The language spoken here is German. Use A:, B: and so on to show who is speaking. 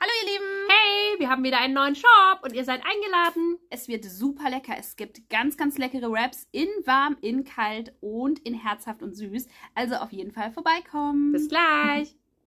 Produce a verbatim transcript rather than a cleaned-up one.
A: Hallo ihr Lieben!
B: Hey, wir haben wieder einen neuen Shop und ihr seid eingeladen.
A: Es wird super lecker. Es gibt ganz, ganz leckere Wraps in warm, in kalt und in herzhaft und süß. Also auf jeden Fall vorbeikommen.
B: Bis gleich!